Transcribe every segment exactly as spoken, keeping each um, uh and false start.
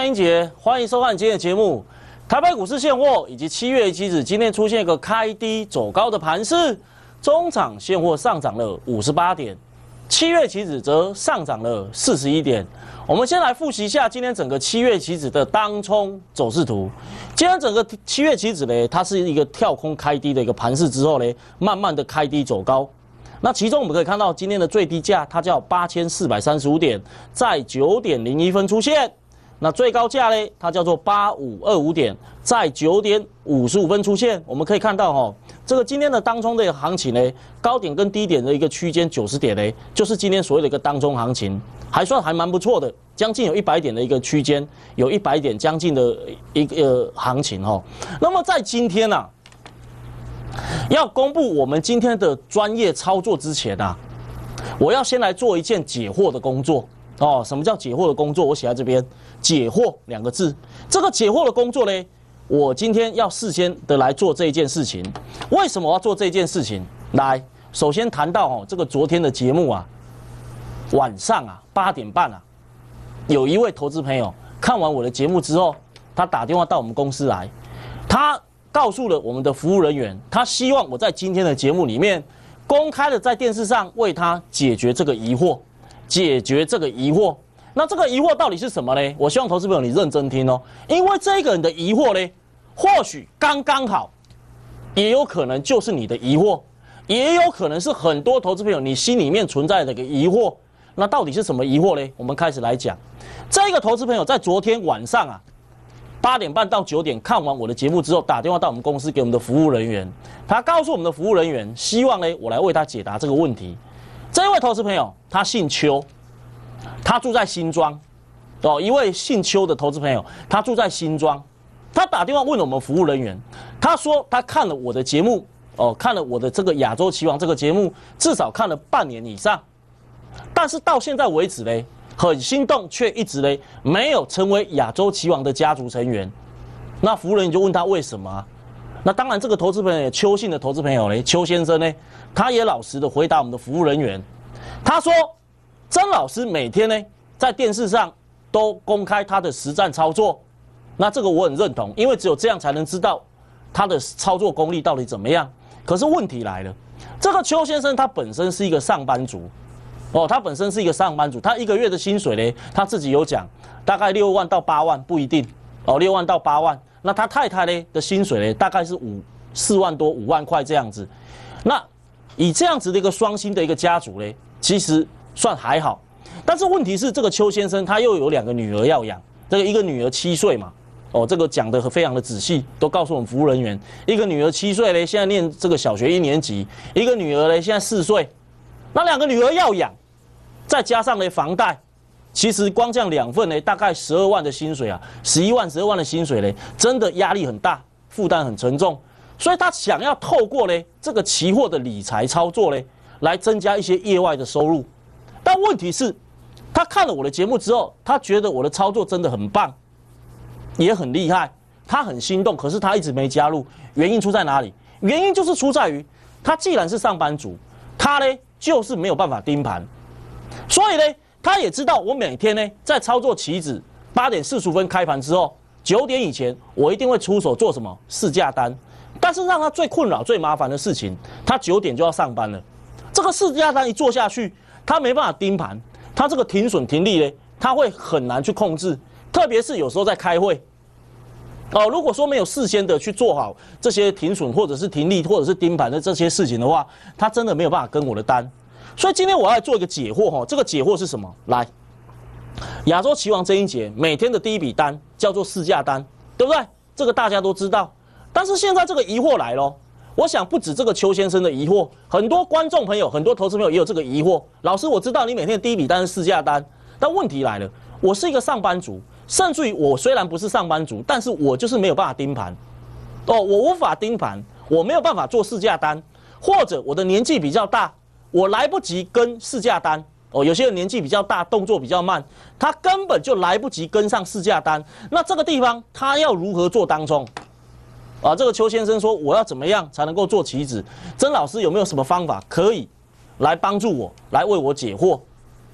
英杰，欢迎收看今天的节目。台北股市现货以及七月期指今天出现一个开低走高的盘势，中场现货上涨了五十八点，七月期指则上涨了四十一点。我们先来复习一下今天整个七月期指的当冲走势图。今天整个七月期指呢，它是一个跳空开低的一个盘势之后呢，慢慢的开低走高。那其中我们可以看到今天的最低价它叫八千四百三十五点，在九点零一分出现。那最高价呢，它叫做八五二五点，在九点五十五分出现。我们可以看到哈，这个今天的当冲的行情呢，高点跟低点的一个区间九十点呢，就是今天所谓的一个当冲行情，还算还蛮不错的，将近有一百点的一个区间，有一百点将近的一个行情哈。那么在今天啊，要公布我们今天的专业操作之前啊，我要先来做一件解惑的工作。哦，什么叫解惑的工作？我写在这边，解惑两个字。这个解惑的工作呢，我今天要事先的来做这一件事情。为什么我要做这件事情？来，首先谈到哦，这个昨天的节目啊，晚上啊八点半啊，有一位投资朋友看完我的节目之后，他打电话到我们公司来，他告诉了我们的服务人员，他希望我在今天的节目里面公开的在电视上为他解决这个疑惑。解决这个疑惑，那这个疑惑到底是什么呢？我希望投资朋友你认真听哦，因为这个人的疑惑呢，或许刚刚好，也有可能就是你的疑惑，也有可能是很多投资朋友你心里面存在的一个疑惑。那到底是什么疑惑呢？我们开始来讲。这个投资朋友在昨天晚上啊，八点半到九点看完我的节目之后，打电话到我们公司给我们的服务人员，他告诉我们的服务人员，希望呢我来为他解答这个问题。这一位投资朋友，他姓邱，他住在新庄，哦，一位姓邱的投资朋友，他住在新庄，他打电话问我们服务人员，他说他看了我的节目，哦，看了我的这个亚洲棋王这个节目，至少看了半年以上，但是到现在为止呢，很心动，却一直呢没有成为亚洲棋王的家族成员。那服务人员就问他为什么啊？那当然，这个投资朋友邱姓的投资朋友呢，邱先生呢，他也老实的回答我们的服务人员，他说，曾老师每天呢在电视上都公开他的实战操作，那这个我很认同，因为只有这样才能知道他的操作功力到底怎么样。可是问题来了，这个邱先生他本身是一个上班族，哦，他本身是一个上班族，他一个月的薪水呢，他自己有讲，大概六万到八万不一定，哦，六万到八万。那他太太呢的薪水呢，大概是五四万多五万块这样子。那以这样子的一个双薪的一个家族呢，其实算还好。但是问题是，这个邱先生他又有两个女儿要养，这个一个女儿七岁嘛，哦，这个讲得非常的仔细，都告诉我们服务人员。一个女儿七岁呢，现在念这个小学一年级；一个女儿呢，现在四岁。那两个女儿要养，再加上呢房贷。其实光这样两份呢，大概十二万的薪水啊，十一万、十二万的薪水呢，真的压力很大，负担很沉重。所以他想要透过呢这个期货的理财操作呢，来增加一些业外的收入。但问题是，他看了我的节目之后，他觉得我的操作真的很棒，也很厉害，他很心动。可是他一直没加入，原因出在哪里？原因就是出在于他既然是上班族，他呢就是没有办法盯盘，所以呢。他也知道我每天呢在操作期指，八点四十五分开盘之后，九点以前我一定会出手做什么市价单。但是让他最困扰、最麻烦的事情，他九点就要上班了。这个市价单一做下去，他没办法盯盘，他这个停损停利呢，他会很难去控制。特别是有时候在开会，哦，如果说没有事先的去做好这些停损或者是停利或者是盯盘的这些事情的话，他真的没有办法跟我的单。所以今天我要来做一个解惑哈，这个解惑是什么？来，亚洲棋王曾英杰每天的第一笔单叫做市价单，对不对？这个大家都知道。但是现在这个疑惑来咯，我想不止这个邱先生的疑惑，很多观众朋友、很多投资朋友也有这个疑惑。老师，我知道你每天的第一笔单是市价单，但问题来了，我是一个上班族，甚至于我虽然不是上班族，但是我就是没有办法盯盘。哦，我无法盯盘，我没有办法做市价单，或者我的年纪比较大。我来不及跟市价单哦，有些人年纪比较大，动作比较慢，他根本就来不及跟上市价单。那这个地方他要如何做当冲？啊，这个邱先生说我要怎么样才能够做期指？曾老师有没有什么方法可以来帮助我，来为我解惑？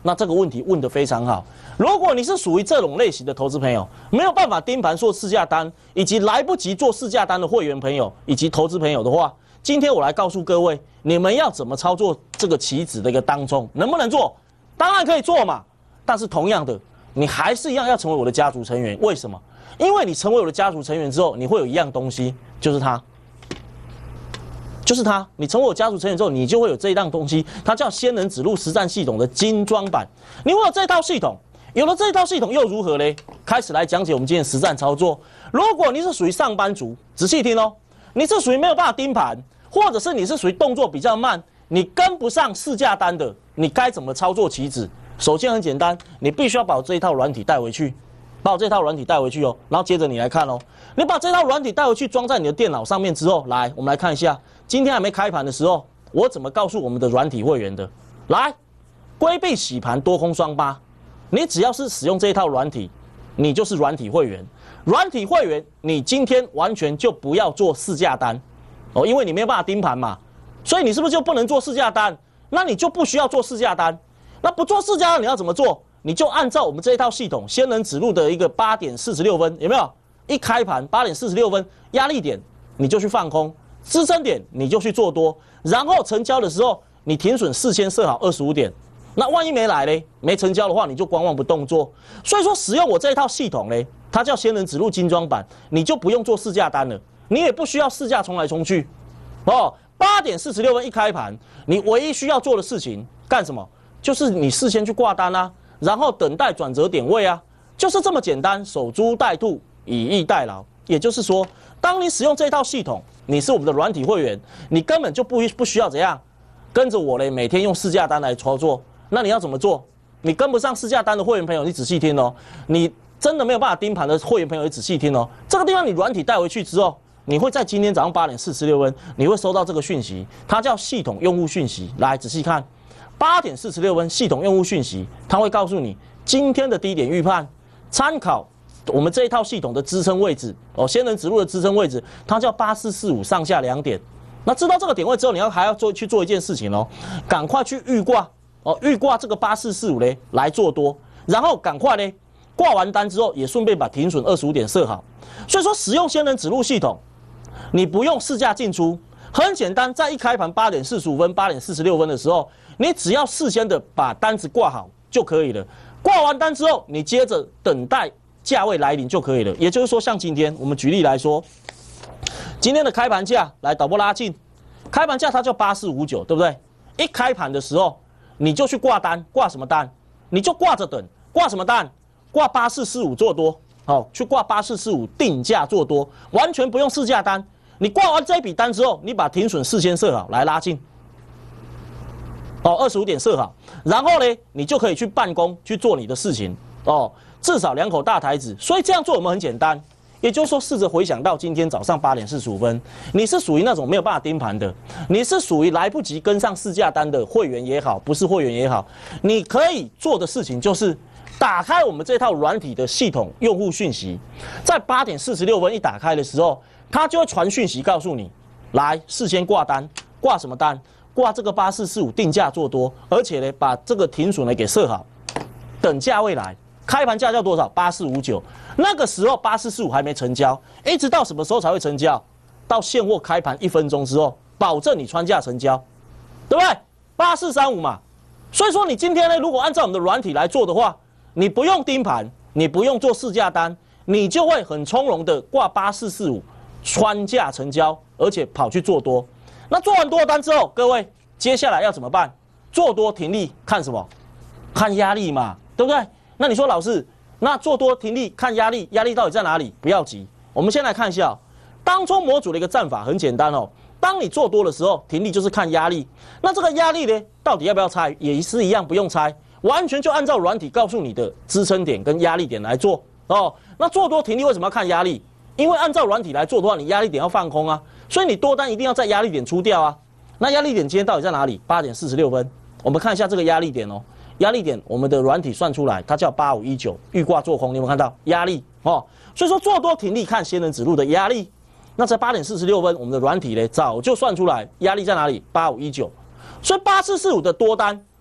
那这个问题问得非常好。如果你是属于这种类型的投资朋友，没有办法盯盘做市价单，以及来不及做市价单的会员朋友以及投资朋友的话，今天我来告诉各位，你们要怎么操作这个期指的一个当中，能不能做？当然可以做嘛。但是同样的，你还是一样要成为我的家族成员。为什么？因为你成为我的家族成员之后，你会有一样东西，就是它，就是它。你成为我家族成员之后，你就会有这一档东西，它叫仙人指路实战系统的精装版。你会有这套系统，有了这套系统又如何嘞？开始来讲解我们今天的实战操作。如果你是属于上班族，仔细听哦，你是属于没有办法盯盘，或者是你是属于动作比较慢，你跟不上市价单的，你该怎么操作期指？首先很简单，你必须要把我这一套软体带回去。把我这套软体带回去哦，然后接着你来看哦，你把这套软体带回去装在你的电脑上面之后，来，我们来看一下，今天还没开盘的时候，我怎么告诉我们的软体会员的？来，规避洗盘多空双八，你只要是使用这一套软体，你就是软体会员。软体会员，你今天完全就不要做市价单哦，因为你没有办法盯盘嘛，所以你是不是就不能做市价单？那你就不需要做市价单。那不做市价单，你要怎么做？你就按照我们这一套系统，仙人指路的一个八点四十六分，有没有？一开盘八点四十六分，压力点你就去放空，支撑点你就去做多，然后成交的时候，你停损事先设好二十五点。那万一没来嘞，没成交的话，你就观望不动作。所以说，使用我这一套系统嘞，它叫仙人指路精装版，你就不用做市价单了，你也不需要市价冲来冲去。哦，八点四十六分一开盘，你唯一需要做的事情干什么？就是你事先去挂单啊。然后等待转折点位啊，就是这么简单，守株待兔，以逸待劳。也就是说，当你使用这套系统，你是我们的软体会员，你根本就不不需要怎样跟着我嘞，每天用市价单来操作。那你要怎么做？你跟不上市价单的会员朋友，你仔细听哦。你真的没有办法盯盘的会员朋友，你仔细听哦。这个地方你软体带回去之后，你会在今天早上八点四十六分，你会收到这个讯息，它叫系统用户讯息。来，仔细看。八点四十六分，系统用户讯息，它会告诉你今天的低点预判，参考我们这一套系统的支撑位置哦，仙人指路的支撑位置，它叫八四四五上下两点。那知道这个点位之后，你要还要做去做一件事情哦，赶快去预挂哦，预挂这个八四四五嘞来做多，然后赶快嘞挂完单之后，也顺便把停损二十五点设好。所以说，使用仙人指路系统，你不用市价进出，很简单，在一开盘八点四十五分、八点四十六分的时候。你只要事先的把单子挂好就可以了，挂完单之后，你接着等待价位来临就可以了。也就是说，像今天我们举例来说，今天的开盘价来导播拉近，开盘价它叫八四五九，对不对？一开盘的时候你就去挂单，挂什么单？你就挂着等，挂什么单？挂八四四五做多，好、哦，去挂八四四五定价做多，完全不用市价单。你挂完这一笔单之后，你把停损事先设好来拉近。哦，二十五点设好，然后呢，你就可以去办公去做你的事情哦，至少两口大台子，所以这样做我们很简单，也就是说，试着回想到今天早上八点四十五分，你是属于那种没有办法盯盘的，你是属于来不及跟上市价单的会员也好，不是会员也好，你可以做的事情就是打开我们这套软体的系统用户讯息，在八点四十六分一打开的时候，它就会传讯息告诉你，来事先挂单，挂什么单？挂这个八四四五定价做多，而且呢，把这个停损呢给设好，等价位来，开盘价叫多少？八四五九。那个时候八四四五还没成交，一直到什么时候才会成交？到现货开盘一分钟之后，保证你穿价成交，对不对？八四三五嘛。所以说你今天呢，如果按照我们的软体来做的话，你不用盯盘，你不用做市价单，你就会很从容的挂八四四五穿价成交，而且跑去做多。那做完多单之后，各位接下来要怎么办？做多停利看什么？看压力嘛，对不对？那你说老师，那做多停利看压力，压力到底在哪里？不要急，我们先来看一下、哦，当冲模组的一个战法很简单哦。当你做多的时候，停利就是看压力。那这个压力呢，到底要不要猜？也是一样，不用猜，完全就按照软体告诉你的支撑点跟压力点来做哦。那做多停利为什么要看压力？因为按照软体来做的话，你压力点要放空啊。所以你多单一定要在压力点出掉啊，那压力点今天到底在哪里？八点四十六分，我们看一下这个压力点哦。压力点我们的软体算出来，它叫八五一九，预挂做空，你有没有看到压力哦？所以说做多停利看仙人指路的压力，那在八点四十六分，我们的软体呢早就算出来压力在哪里？八五一九，所以八四四五的多单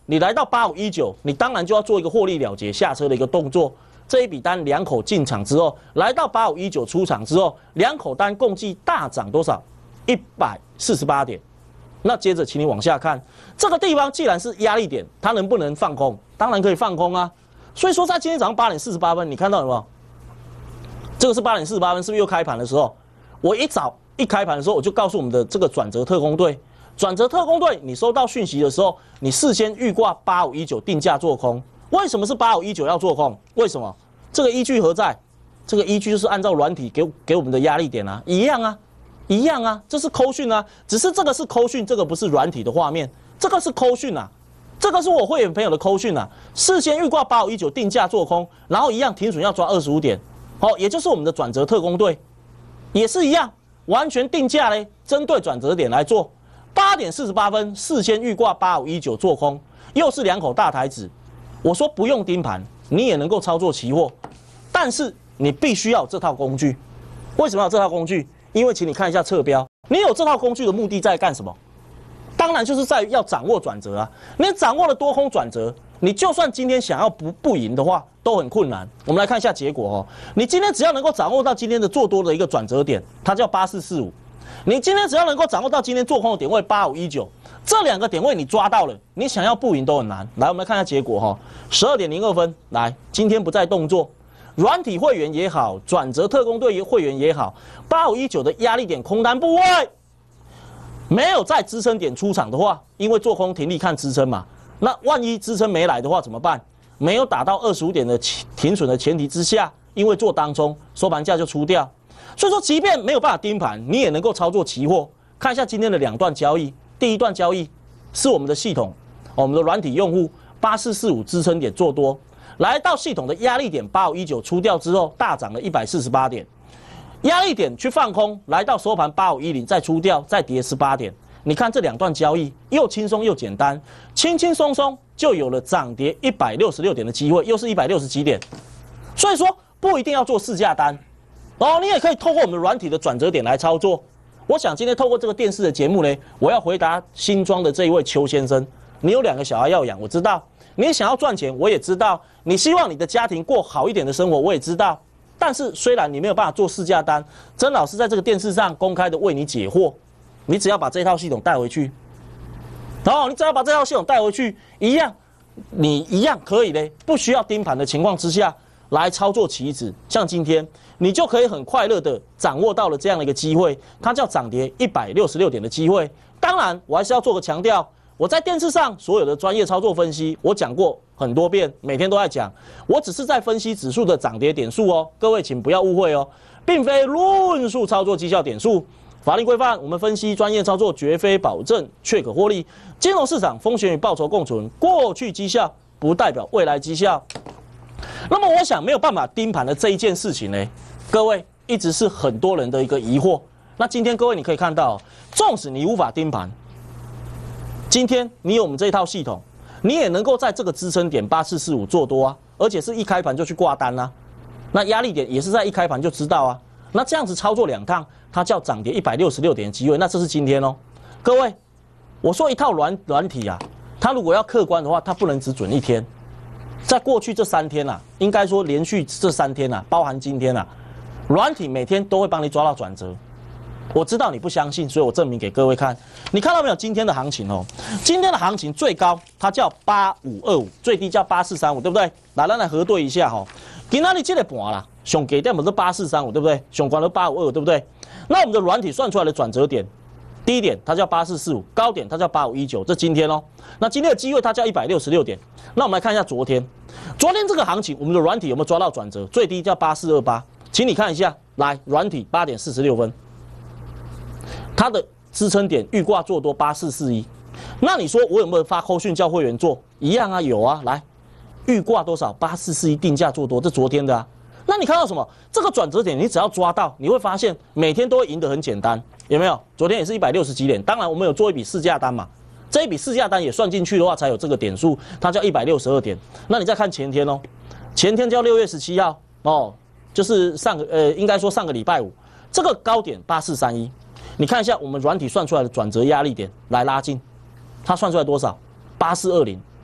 你来到八五一九，你当然就要做一个获利了结下车的一个动作。这一笔单两口进场之后，来到八五一九出场之后，两口单共计大涨多少？一百四十八点。那接着，请你往下看，这个地方既然是压力点，它能不能放空？当然可以放空啊。所以说，在今天早上八点四十八分，你看到有没有？这个是八点四十八分，是不是又开盘的时候？我一早一开盘的时候，我就告诉我们的这个转折特工队，转折特工队，你收到讯息的时候，你事先预挂八五一九定价做空。为什么是八五一九要做空？为什么？这个依据何在？这个依据就是按照软体给给我们的压力点啊，一样啊。一样啊，这是扣讯啊，只是这个是扣讯，这个不是软体的画面，这个是扣讯啊，这个是我会员朋友的扣讯啊，事先预挂八五一九定价做空，然后一样停损要抓二十五点，好、哦，也就是我们的转折特工队，也是一样，完全定价嘞，针对转折点来做，八点四十八分事先预挂八五一九做空，又是两口大台子，我说不用盯盘，你也能够操作期货，但是你必须要有这套工具，为什么要有这套工具？因为，请你看一下侧标，你有这套工具的目的在干什么？当然就是在于要掌握转折啊！你掌握了多空转折，你就算今天想要不不赢的话，都很困难。我们来看一下结果哦。你今天只要能够掌握到今天的做多的一个转折点，它叫八四四五。你今天只要能够掌握到今天做空的点位八五一九，这两个点位你抓到了，你想要不赢都很难。来，我们来看一下结果哈、哦，十二点零二分，来，今天不再动作。软体会员也好，转折特工队会员也好，八五一九的压力点空单部位没有在支撑点出场的话，因为做空停利看支撑嘛，那万一支撑没来的话怎么办？没有打到二十五点的停损的前提之下，因为做当中收盘价就出掉，所以说即便没有办法盯盘，你也能够操作期货。看一下今天的两段交易，第一段交易是我们的系统，我们的软体用户八四四五支撑点做多。来到系统的压力点八五一九出掉之后，大涨了一百四十八点，压力点去放空，来到收盘八五一零再出掉，再跌十八点。你看这两段交易又轻松又简单，轻轻松松就有了涨跌一百六十六点的机会，又是一百六十几点。所以说不一定要做市价单，哦，你也可以透过我们的软体的转折点来操作。我想今天透过这个电视的节目呢，我要回答新庄的这一位邱先生，你有两个小孩要养，我知道。你想要赚钱，我也知道；你希望你的家庭过好一点的生活，我也知道。但是虽然你没有办法做市价单，曾老师在这个电视上公开的为你解惑，你只要把这套系统带回去，然后你只要把这套系统带回去，一样，你一样可以嘞，不需要盯盘的情况之下来操作期指。像今天，你就可以很快乐的掌握到了这样的一个机会，它叫涨跌一百六十六点的机会。当然，我还是要做个强调。我在电视上所有的专业操作分析，我讲过很多遍，每天都在讲。我只是在分析指数的涨跌点数哦，各位请不要误会哦，并非论述操作绩效点数。法律规范，我们分析专业操作绝非保证确可获利。金融市场风险与报酬共存，过去绩效不代表未来绩效。那么我想没有办法盯盘的这一件事情呢，各位一直是很多人的一个疑惑。那今天各位你可以看到，纵使你无法盯盘。今天你有我们这一套系统，你也能够在这个支撑点八四四五做多啊，而且是一开盘就去挂单啊。那压力点也是在一开盘就知道啊。那这样子操作两趟，它叫涨跌一百六十六点的机会，那这是今天哦。各位，我说一套软软体啊，它如果要客观的话，它不能只准一天。在过去这三天啊，应该说连续这三天啊，包含今天啊，软体每天都会帮你抓到转折。我知道你不相信，所以我证明给各位看。你看到没有？今天的行情哦，今天的行情最高它叫八五二五，最低叫八四三五，对不对？来，咱来核对一下哈、哦。今天你这个盘啦，上低点不是八四三五，对不对？上高的八五二五，对不对？那我们的软体算出来的转折点，低点它叫八四四五，高点它叫八五一九，这今天哦。那今天的机会它叫一百六十六点。那我们来看一下昨天，昨天这个行情，我们的软体有没有抓到转折？最低叫八四二八，请你看一下，来，软体八点四十六分。它的支撑点预挂做多八四四一，那你说我有没有发扣讯叫会员做？一样啊，有啊，来，预挂多少？八四四一定价做多，这昨天的啊。那你看到什么？这个转折点你只要抓到，你会发现每天都会赢得很简单，有没有？昨天也是一百六十几点，当然我们有做一笔市价单嘛，这一笔市价单也算进去的话，才有这个点数，它叫一百六十二点。那你再看前天哦，前天叫六月十七号哦，就是上个呃，应该说上个礼拜五，这个高点八四三一。你看一下我们软体算出来的转折压力点来拉近，它算出来多少？八四二零，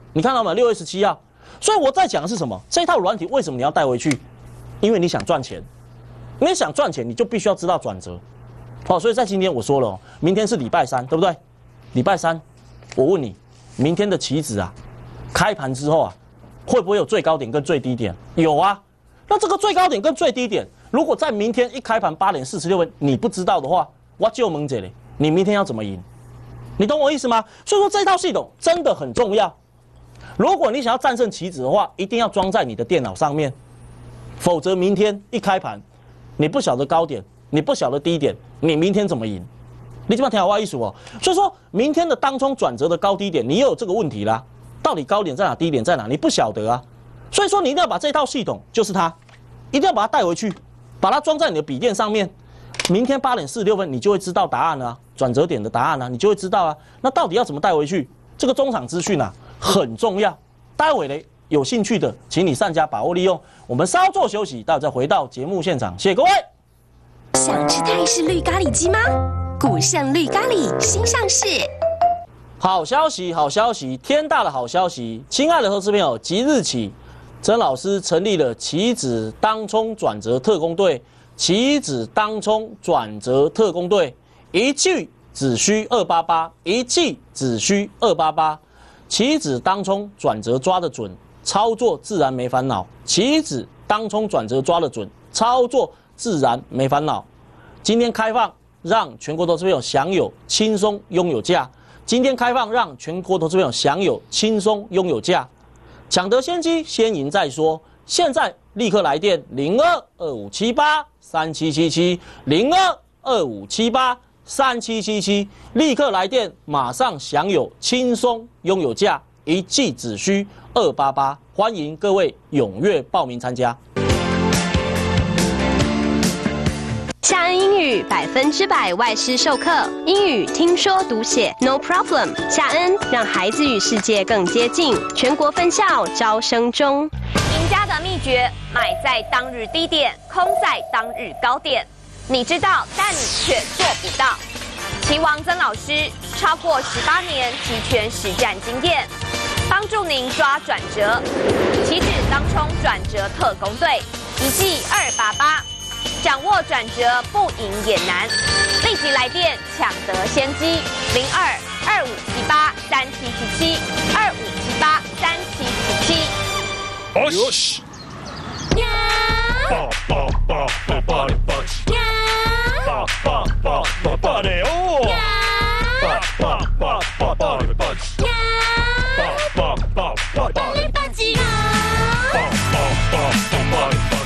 你看到吗？六月十七号。所以我在讲的是什么？这一套软体为什么你要带回去？因为你想赚钱，你想赚钱，你就必须要知道转折。好，所以在今天我说了，明天是礼拜三，对不对？礼拜三，我问你，明天的期指啊，开盘之后啊，会不会有最高点跟最低点？有啊。那这个最高点跟最低点，如果在明天一开盘八点四十六分，你不知道的话，我就问这里，你明天要怎么赢？你懂我意思吗？所以说这套系统真的很重要。如果你想要战胜期指的话，一定要装在你的电脑上面，否则明天一开盘，你不晓得高点，你不晓得低点，你明天怎么赢？你这边听好我意思哦。所以说明天的当冲转折的高低点，你又有这个问题啦，到底高点在哪，低点在哪，你不晓得啊。所以说你一定要把这套系统，就是它，一定要把它带回去，把它装在你的笔电上面。明天八点四十六分，你就会知道答案了、啊，转折点的答案啊，你就会知道啊。那到底要怎么带回去？这个中场资讯啊很重要。待会呢，有兴趣的，请你善加把握利用。我们稍作休息，待会再回到节目现场。谢谢各位。 想吃泰式绿咖喱鸡吗？古盛绿咖喱新上市。 好消息，好消息，天大的好消息！亲爱的投资朋友，即日起，曾老师成立了期指当冲转折特攻队。期指当冲转折特攻队，一季只需二八八，一季只需二八八。期指当冲转折抓得准，操作自然没烦恼。期指当冲转折抓得准，操作自然没烦恼。今天开放，让全国投资朋友享有轻松拥有价。今天开放，让全国投资朋友享有轻松拥有价。抢得先机，先赢再说。现在立刻来电零二二五七八三七七七零二二五七八三七七七，立刻来电，马上享有轻松拥有价，一季只需二八八，欢迎各位踊跃报名参加。 夏恩英语百分之百外师授课，英语听说读写 No problem。夏恩让孩子与世界更接近，全国分校招生中。 赢家的秘诀：买在当日低点，空在当日高点。你知道，但你却做不到。棋王曾老师超过十八年期权实战经验，帮助您抓转折。期指当冲转折特攻队，一季二八八。掌握转折不赢也难，立即来电抢得先机，零二二五七八三七七七二五七八三七七七。 よし。パパパパパレパチ。パパパパパレオ。パパパパパレパチ。パパパパパレパチ。パパパパパレパチ。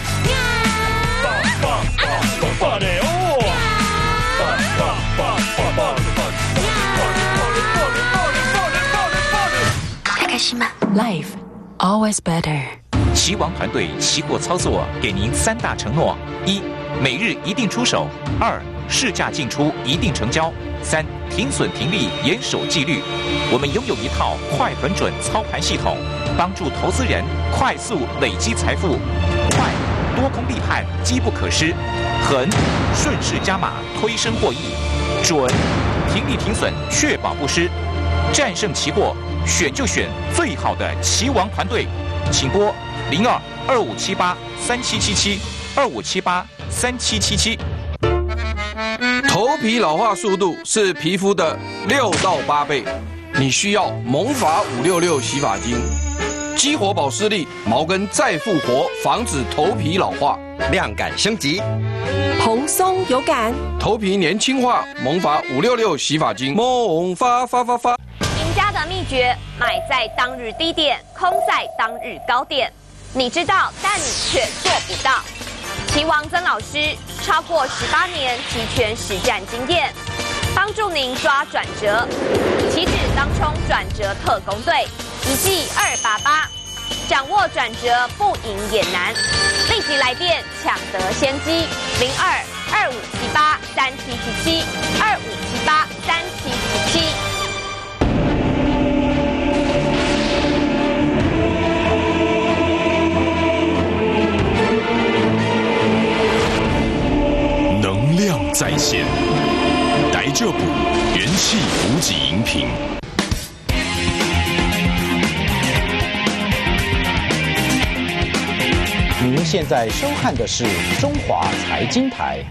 Life always better。 棋王团队期货操作给您三大承诺：一、每日一定出手；二、市价进出一定成交；三、停损停利严守纪律。我们拥有一套快很准操盘系统，帮助投资人快速累积财富。快，多空立判，机不可失；狠，顺势加码，推升获益；准，停利停损，确保不失。战胜期货，选就选最好的棋王团队，请拨零二二五七八三七七七二五七八三七七七。 头皮老化速度是皮肤的六到八倍，你需要萌发五六六洗发精，激活保湿力，毛根再复活，防止头皮老化， 亮感升级， 蓬松有感， 头皮年轻化，萌发五六六洗发精，萌发发发发。 赢家的秘诀：买在当日低点，空在当日高点。你知道，但你却做不到。棋王曾老师超过十八年期权实战经验，帮助您抓转折。期指当冲转折特攻队，一季二八八。掌握转折不赢也难，立即来电抢得先机，零二二五七八三七七七二五七八三七七七。 能量在线，来这补元气补给饮品。 现在收看的是中华财经台。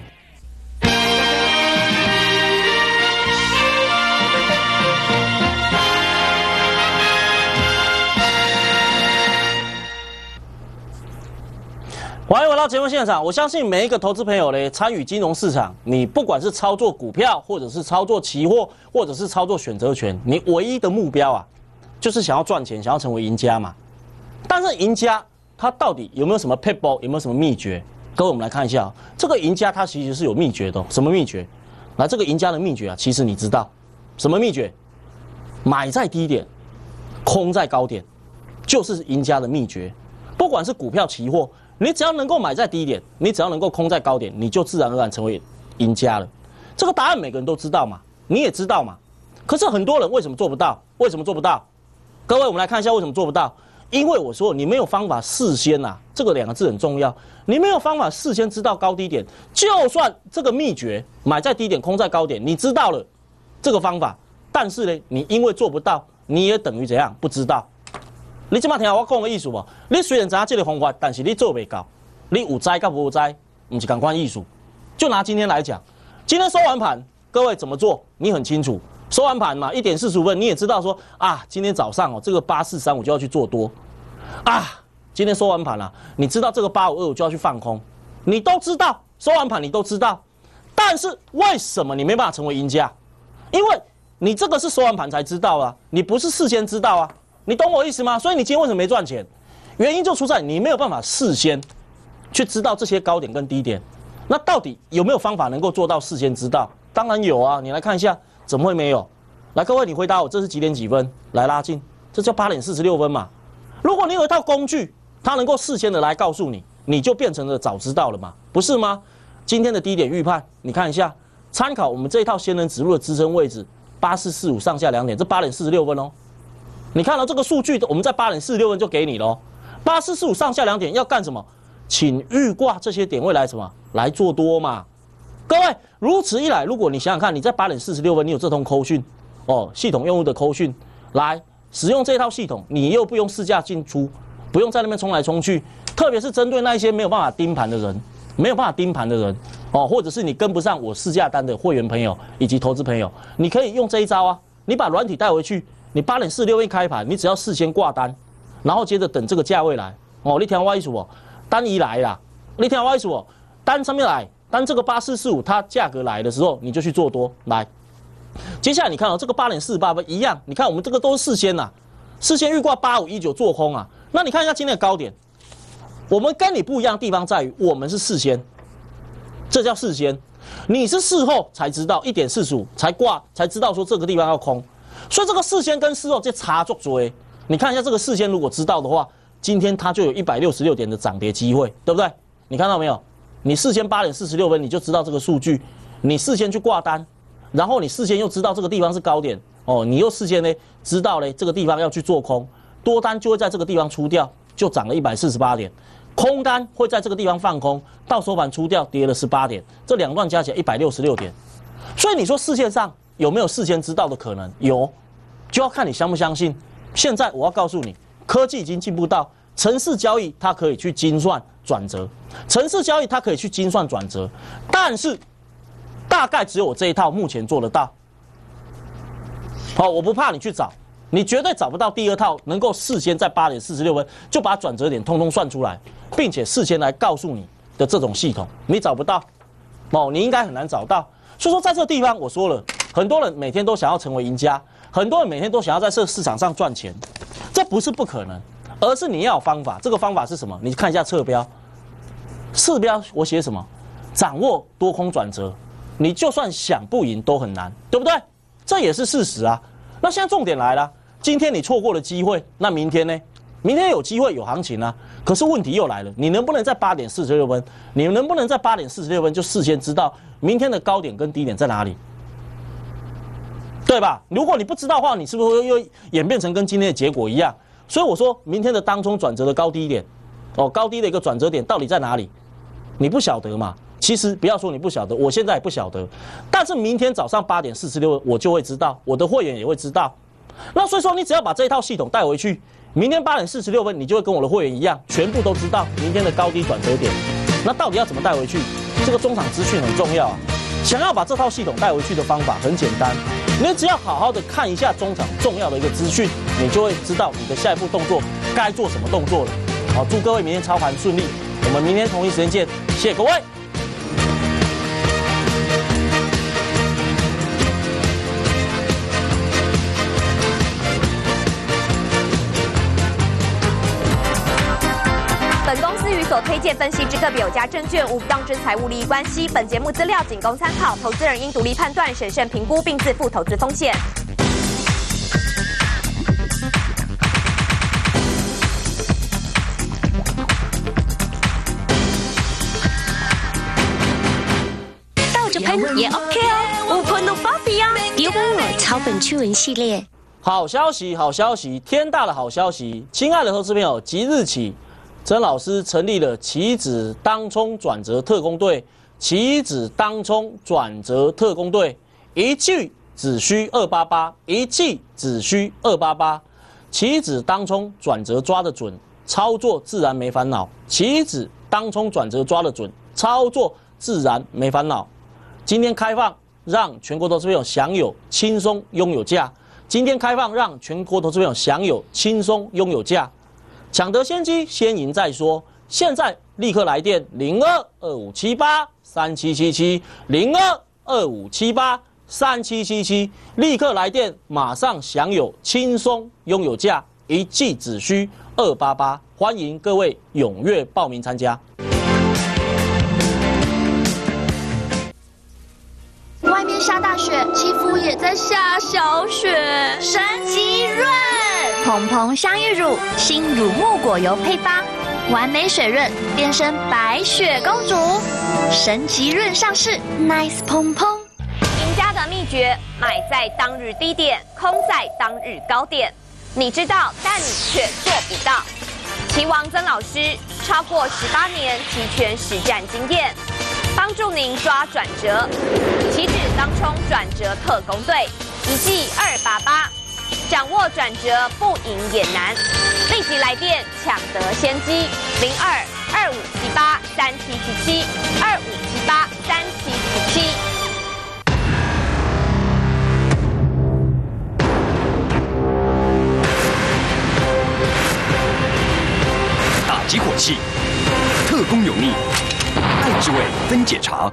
欢迎回到节目现场。我相信每一个投资朋友呢，参与金融市场，你不管是操作股票，或者是操作期货，或者是操作选择权，你唯一的目标啊，就是想要赚钱，想要成为赢家嘛。但是赢家他到底有没有什么撇步，有没有什么秘诀？各位，我们来看一下、哦，这个赢家他其实是有秘诀的、哦。什么秘诀？那这个赢家的秘诀啊，其实你知道什么秘诀？买在低点，空在高点，就是赢家的秘诀。不管是股票、期货。你只要能够买在低点，你只要能够空在高点，你就自然而然成为赢家了。这个答案每个人都知道嘛，你也知道嘛。可是很多人为什么做不到？为什么做不到？各位，我们来看一下为什么做不到。因为我说你没有方法事先呐、啊，这个两个字很重要。你没有方法事先知道高低点，就算这个秘诀买在低点，空在高点，你知道了这个方法，但是呢，你因为做不到，你也等于怎样？不知道。你即马听我讲的意思无？你虽然知影这个方法，但是你做袂到。你有知甲无知，不是同款意思。就拿今天来讲，今天收完盘，各位怎么做？你很清楚。收完盘嘛，一点四十五分，你也知道说啊，今天早上哦，这个八四三五就要去做多啊。今天收完盘了、啊，你知道这个八五二五就要去放空，你都知道。收完盘你都知道，但是为什么你没办法成为赢家？因为你这个是收完盘才知道啊，你不是事先知道啊。你懂我意思吗？所以你今天为什么没赚钱？原因就出在你没有办法事先去知道这些高点跟低点。那到底有没有方法能够做到事先知道？当然有啊！你来看一下，怎么会没有？来，各位，你回答我，这是几点几分？来拉近，这叫八点四十六分嘛。如果你有一套工具，它能够事先的来告诉你，你就变成了早知道了嘛，不是吗？今天的低点预判，你看一下，参考我们这一套仙人指路的支撑位置，八四四五上下两点，这八点四十六分哦。你看到、哦、这个数据，我们在八点四十六分就给你了、哦。八四四五上下两点要干什么？请预挂这些点位来什么？来做多嘛。各位，如此一来，如果你想想看，你在八点四十六分，你有这通扣讯哦，系统用户的扣讯，来使用这套系统，你又不用市价进出，不用在那边冲来冲去。特别是针对那一些没有办法盯盘的人，没有办法盯盘的人哦，或者是你跟不上我市价单的会员朋友以及投资朋友，你可以用这一招啊，你把软体带回去。你八点四十六分开盘，你只要事先挂单，然后接着等这个价位来哦。你听我意思不？单一来啦，你听我意思不？单上面来，单这个八四四五它价格来的时候，你就去做多来。接下来你看哦，这个八点四十八分一样，你看我们这个都是事先呐、啊，事先预挂八五一九做空啊。那你看一下今天的高点，我们跟你不一样的地方在于，我们是事先，这叫事先，你是事后才知道一点四十五才挂，才知道说这个地方要空。所以这个事先跟事后这差足多，你看一下这个事先如果知道的话，今天它就有一百六十六点的涨跌机会，对不对？你看到没有？你事先八点四十六分你就知道这个数据，你事先去挂单，然后你事先又知道这个地方是高点哦，你又事先呢知道呢这个地方要去做空，多单就会在这个地方出掉，就涨了一百四十八点，空单会在这个地方放空，到收盘出掉跌了十八点，这两段加起来一百六十六点，所以你说世界上有没有事先知道的可能？有，就要看你相不相信。现在我要告诉你，科技已经进步到程式交易，它可以去精算转折，程式交易它可以去精算转折，但是大概只有我这一套目前做得到。好，我不怕你去找，你绝对找不到第二套能够事先在八点四十六分就把转折点通通算出来，并且事先来告诉你的这种系统，你找不到，哦，你应该很难找到。所以说，在这个地方，我说了，很多人每天都想要成为赢家，很多人每天都想要在这个市场上赚钱，这不是不可能，而是你要有方法。这个方法是什么？你看一下侧标，侧标我写什么？掌握多空转折，你就算想不赢都很难，对不对？这也是事实啊。那现在重点来了，今天你错过了机会，那明天呢？明天有机会有行情啊。可是问题又来了，你能不能在八点四十六分？你能不能在八点四十六分就事先知道明天的高点跟低点在哪里？对吧？如果你不知道的话，你是不是又演变成跟今天的结果一样？所以我说明天的当冲转折的高低点，哦，高低的一个转折点到底在哪里？你不晓得嘛？其实不要说你不晓得，我现在也不晓得。但是明天早上八点四十六分我就会知道，我的会员也会知道。那所以说，你只要把这一套系统带回去， 明天八点四十六分，你就会跟我的会员一样，全部都知道明天的高低转折点。那到底要怎么带回去？这个中场资讯很重要啊。想要把这套系统带回去的方法很简单，你只要好好的看一下中场重要的一个资讯，你就会知道你的下一步动作该做什么动作了。好，祝各位明天操盘顺利，我们明天同一时间见，谢谢各位。 本公司与所推荐分析之个别有价证券无不当之财务利益关系。本节目资料仅供参考，投资人应独立判断、审慎评估，并自负投资风险。 倒着喷也 OK 哦，无喷都芭比啊！别忘了草本驱蚊系列。 好消息，好消息，天大的好消息！亲爱的投资朋友，即日起，曾老师成立了期指当冲转折特攻队，期指当冲转折特攻队，一季只需二八八，一季只需二八八，期指当冲转折抓得准，操作自然没烦恼。期指当冲转折抓得准，操作自然没烦恼。今天开放，让全国投资朋友享有轻松拥有价。今天开放，让全国投资朋友享有轻松拥有价。抢得先机，先赢再说。现在立刻来电零二二五七八三七七七零二二五七八三七七七，立刻来电，马上享有轻松拥有价，一季只需二八八，欢迎各位踊跃报名参加。 外面下大雪，肌肤也在下小雪。神奇润蓬蓬香芋乳，新乳木果油配方，完美水润，变身白雪公主。神奇润上市 ，Nice 蓬蓬。 赢家的秘诀：买在当日低点，空在当日高点。你知道，但你却做不到。棋王曾老师超过十八年期权实战经验，帮助您抓转折。期指当冲转折特攻队，一季二八八，掌握转折不赢也难。立即来电抢得先机，零二二五七八三七七七二五七八三七七七。 打击火气，特工有秘，爱之味分解茶。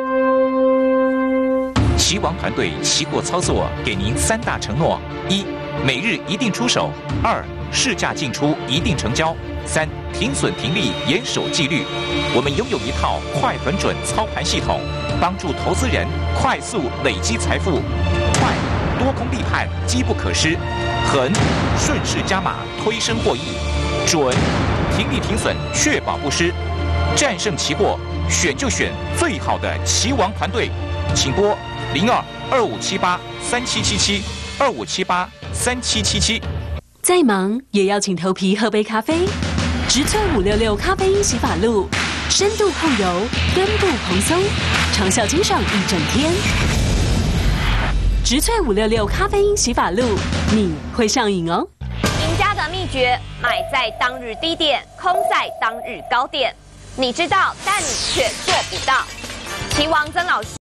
棋王团队期货操作给您三大承诺：一、每日一定出手；二、市价进出一定成交；三、停损停利严守纪律。我们拥有一套快很准操盘系统，帮助投资人快速累积财富。快，多空立判，机不可失；狠，顺势加码，推升获益；准，停利停损，确保不失。战胜期货，选就选最好的棋王团队，请拨零二二五七八三七七七二五七八三七七七。 再忙也要请头皮喝杯咖啡。植萃五六六咖啡因洗发露，深度控油，根部蓬松，长效清爽一整天。植萃五六六咖啡因洗发露，你会上瘾哦。 赢家的秘诀：买在当日低点，空在当日高点。你知道，但你却做不到。棋王曾老师。